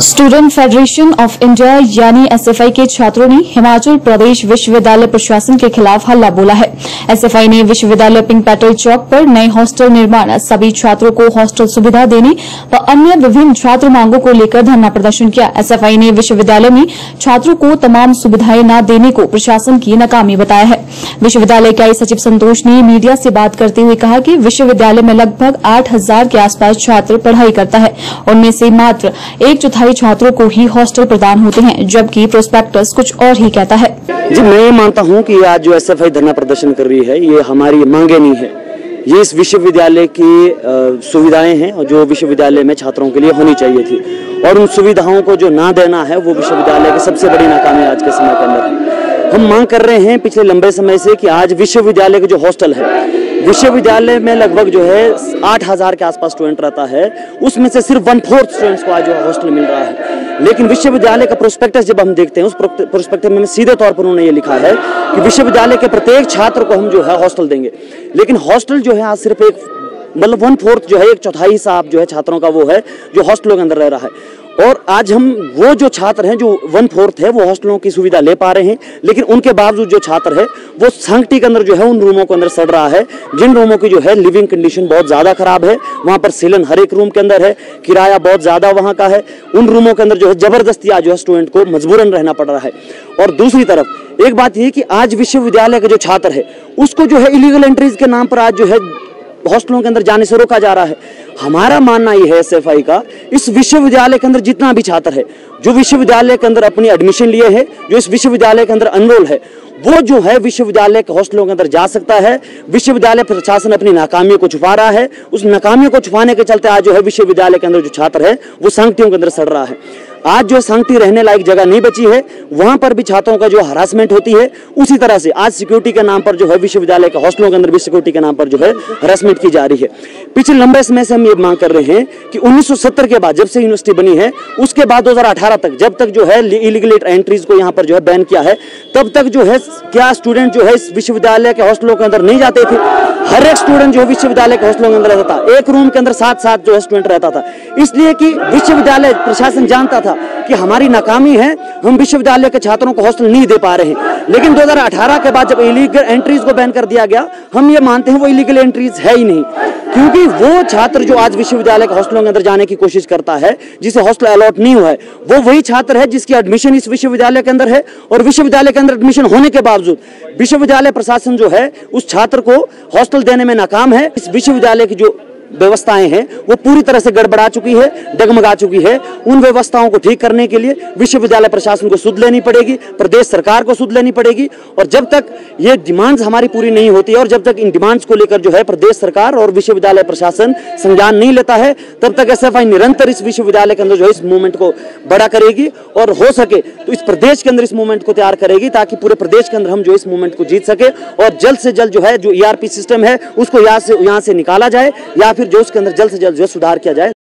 Student federation of India यानी SFI के छात्रों ने हिमाचल प्रदेश विश्वविद्यालय प्रशासन के खिलाफ हल्ला बोला है। एसएफआई ने विश्वविद्यालय पिंक पेट्रोल चौक पर नए हॉस्टल निर्माण, सभी छात्रों को हॉस्टल सुविधा देने व अन्य विभिन्न छात्र मांगों को लेकर धरना प्रदर्शन किया। एसएफआई ने विश्वविद्यालय में छात्रों को तमाम सुविधाएं न देने को प्रशासन की नाकामी बताया है। विश्वविद्यालय के सचिव संतोष ने मीडिया से बात करते हुए कहा कि विश्वविद्यालय में लगभग 8000 के आसपास छात्र पढ़ाई करता है। उनमें से मात्र 1/4 छात्रों को ही हॉस्टल प्रदान होते हैं, जबकि प्रोस्पेक्टस कुछ और ही कहता है। जी, मैं ये मानता हूँ कि आज जो एसएफआई धरना प्रदर्शन कर रही है, ये हमारी मांगे नहीं है, ये इस विश्वविद्यालय की सुविधाएं हैं और जो विश्वविद्यालय में छात्रों के लिए होनी चाहिए थी, और उन सुविधाओं को जो ना देना है वो विश्वविद्यालय की सबसे बड़ी नाकामी आज के समय के अंदर है। हम मांग कर रहे हैं पिछले लंबे समय से कि आज विश्वविद्यालय के जो हॉस्टल है, विश्वविद्यालय में लगभग जो है 8000 के आसपास स्टूडेंट रहता है, उसमें से सिर्फ 1/4 स्टूडेंट्स को आज जो हॉस्टल मिल रहा है। लेकिन विश्वविद्यालय का प्रोस्पेक्टस जब हम देखते हैं, उस प्रोस्पेक्टस में सीधे तौर पर उन्होंने ये लिखा है कि विश्वविद्यालय के प्रत्येक छात्र को हम जो है हॉस्टल देंगे। लेकिन हॉस्टल जो है आज सिर्फ एक मतलब 1/4 जो है, 1/4 हिस्सा जो है छात्रों का वो है जो हॉस्टलों के अंदर रह रहा है। और आज हम वो जो छात्र हैं जो 1/4 है वो हॉस्टलों की सुविधा ले पा रहे हैं, लेकिन उनके बावजूद जो छात्र है वो सांगटी के अंदर जो है उन रूमों के अंदर सड़ रहा है, जिन रूमों की जो है लिविंग कंडीशन बहुत ज्यादा खराब है। वहां पर सीलन हर एक रूम के अंदर है, किराया बहुत ज्यादा वहां का है। उन रूमों के अंदर जो है जबरदस्ती आज जो है स्टूडेंट को मजबूरन रहना पड़ रहा है। और दूसरी तरफ एक बात यह कि आज विश्वविद्यालय का जो छात्र है उसको जो है इलीगल एंट्रीज के नाम पर आज जो है हॉस्टलों के अंदर जाने से रोका जा रहा है। हमारा मानना यह है एसएफआई का, इस विश्वविद्यालय के अंदर जितना भी छात्र है जो विश्वविद्यालय के अंदर अपनी एडमिशन लिए है, जो इस विश्वविद्यालय के अंदर अनरोल है, वो जो है विश्वविद्यालय के हॉस्टलों के अंदर जा सकता है। विश्वविद्यालय प्रशासन अपनी नाकामियों को छुपा रहा है। उस नाकामियों को छुपाने के चलते आज जो है विश्वविद्यालय के अंदर जो छात्र है वो सांगटियों के अंदर सड़ रहा है। आज जो सांगटी रहने लायक जगह नहीं बची है, वहां पर भी छात्रों का जो हरासमेंट होती है। उसी तरह से आज सिक्योरिटी के नाम पर जो है विश्वविद्यालय के हॉस्टलों के अंदर भी सिक्योरिटी के नाम पर जो है हरासमेंट की जा रही है। पिछले लंबे समय से हम ये मांग कर रहे हैं कि 1970 के बाद जब से यूनिवर्सिटी बनी है, उसके बाद 2018 तक जब तक जो है इलीगल एंट्रीज को यहाँ पर जो है बैन किया है, तब तक जो है क्या स्टूडेंट जो है इस विश्वविद्यालय के हॉस्टलों के अंदर नहीं जाते थे। हर एक स्टूडेंट जो है विश्वविद्यालय के हॉस्टलों के अंदर रहता था, एक रूम के अंदर 7-7 जो है स्टूडेंट रहता था, इसलिए कि विश्वविद्यालय प्रशासन जानता था कि हमारी नाकामी है, हम विश्वविद्यालय के छात्रों को हॉस्टल नहीं दे पा रहे हैं। लेकिन 2018 के बाद जब इलीगल एंट्रीज को बैन कर दिया गया, हम ये मानते हैं वो इलीगल एंट्रीज है ही नहीं, क्योंकि वो छात्र जो आज विश्वविद्यालय के हॉस्टलों के अंदर जाने की कोशिश करता है, जिसे हॉस्टल अलॉट नहीं हुआ है, वो वही छात्र है जिसकी एडमिशन इस विश्वविद्यालय के अंदर है। और विश्वविद्यालय के अंदर एडमिशन होने के बावजूद विश्वविद्यालय प्रशासन जो है उस छात्र को हॉस्टल देने में नाकाम है। इस विश्वविद्यालय की जो व्यवस्थाएं हैं वो पूरी तरह से गड़बड़ा चुकी है, डगमगा चुकी है। उन व्यवस्थाओं को ठीक करने के लिए विश्वविद्यालय प्रशासन को सुध लेनी पड़ेगी, प्रदेश सरकार को सुध लेनी पड़ेगी। और जब तक ये डिमांड्स हमारी पूरी नहीं होती और जब तक इन डिमांड्स को लेकर जो है प्रदेश सरकार और विश्वविद्यालय प्रशासन संज्ञान नहीं लेता है, तब तक एसएफआई निरंतर इस विश्वविद्यालय के अंदर जो है इस मूवमेंट को बड़ा करेगी और हो सके तो इस प्रदेश के अंदर इस मूवमेंट को तैयार करेगी, ताकि पूरे प्रदेश के अंदर हम जो इस मूवमेंट को जीत सके और जल्द से जल्द जो है जो ईआरपी सिस्टम है उसको यहाँ से निकाला जाए, या फिर जो उसके अंदर जल्द से जल्द जो सुधार किया जाए।